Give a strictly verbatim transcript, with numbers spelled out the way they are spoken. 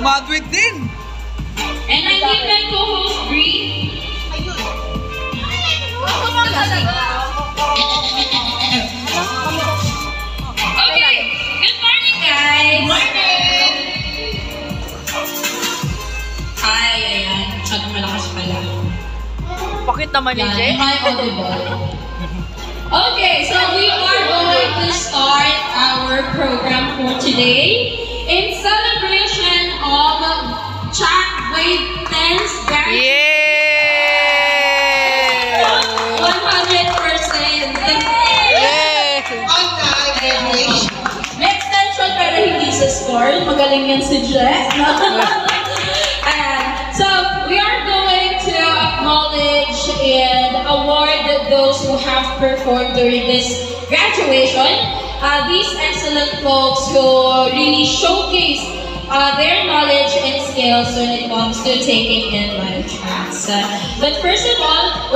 Graduate din! And I need my co-host, Bree. Okay, good morning, guys. Morning! Hi, ayan. Masyadong malakas pala. Bakit naman ni Yan, Jay? am I audible? Okay, so we are going to start our program for today in celebration of Chat Wave ten's graduation. Yay! one hundred percent. Yay! May extension pero hindi sa score. Magaling yan si Jess. And so, we are going to acknowledge and award those who have performed during this graduation. Uh, these excellent folks who really showcase uh, their knowledge and skills when it comes to taking in live tracks. Uh, but first of all,